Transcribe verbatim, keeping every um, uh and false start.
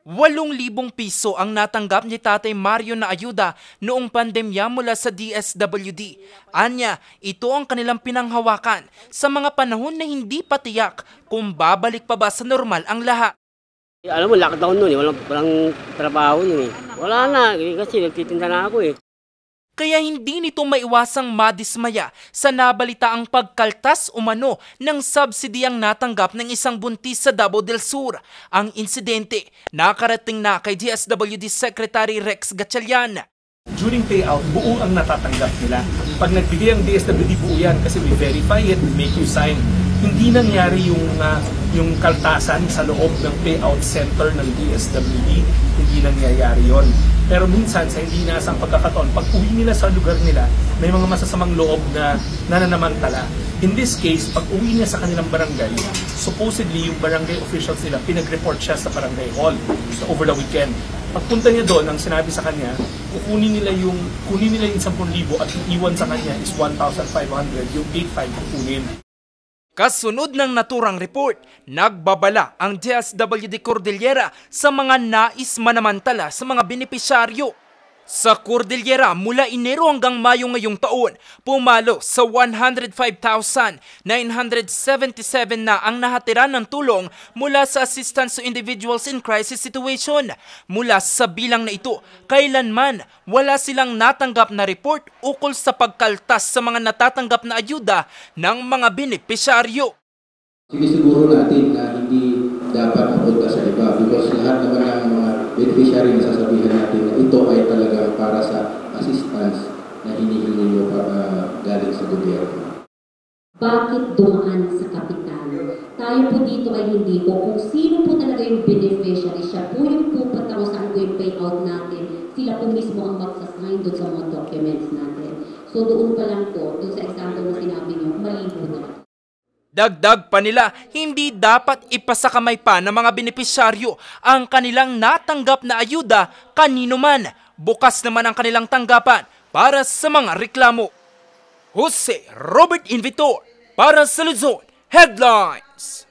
walong libong piso ang natanggap ni Tatay Mario na ayuda noong pandemya mula sa D S W D. Anya, ito ang kanilang pinanghawakan sa mga panahon na hindi pa tiyak kung babalik pa ba sa normal ang lahat. Alam mo, lockdown nun eh. Walang, walang trabaho nun eh. Wala na, kasi nagtitinda na ako eh. Kaya hindi nito maiwasang madismaya sa nabalitaang pagkaltas umano ng subsidy ang natanggap ng isang buntis sa Davao del Sur. Ang insidente nakarating na kay D S W D Secretary Rex Gatchalian. During payout, buo ang natatanggap nila. Pag nagbigay ang D S W D, buo yan kasi we verify it, we make you sign. Hindi nangyari yung, uh, yung kaltasan sa loob ng payout center ng D S W D. Hindi nangyayari yon. Pero minsan sa hindi inaasang pagkakataon, pag uwi nila sa lugar nila, may mga masasamang loob na nananamantala. In this case, pag uwi niya sa kanilang barangay, supposedly yung barangay officials nila, pinag-report siya sa barangay hall so over the weekend. Pagpunta niya doon, ang sinabi sa kanya, kukunin nila yung, kunin nila yung ten thousand at iiwan sa kanya is one thousand five hundred, yung eight thousand five kukunin. Kasunod ng naturang report, nagbabala ang D S W D Cordillera sa mga nais manamantala sa mga benepisyaryo. Sa Cordillera, mula Enero hanggang Mayo ngayong taon, pumalo sa one hundred five thousand nine hundred seventy-seven na ang nahatira ng tulong mula sa Assistance to Individuals in Crisis Situation. Mula sa bilang na ito, kailanman wala silang natanggap na report ukol sa pagkaltas sa mga natatanggap na ayuda ng mga benepisyaryo. Sinisiguro natin na hindi dapat mapunta sa iba because lahat naman ng mga beneficiary na sasabihin natin na ito ay talaga para sa assistance na hinihingi nyo para galing sa gobyerno. Bakit dumaan sa kapital? Tayo po dito ay hindi po. Kung sino po talaga yung beneficiary, siya po yung pupunta kung saan po yung payout natin. Sila po mismo ang magsasign doon sa mga documents natin. So doon pa lang po, doon sa example na sinabi nyo, mali po na. Dagdag pa nila, hindi dapat ipasakamay pa ng mga benepisyaryo ang kanilang natanggap na ayuda kanino man. Bukas naman ang kanilang tanggapan para sa mga reklamo. Jose Robert Invitor para sa Luzon Headlines.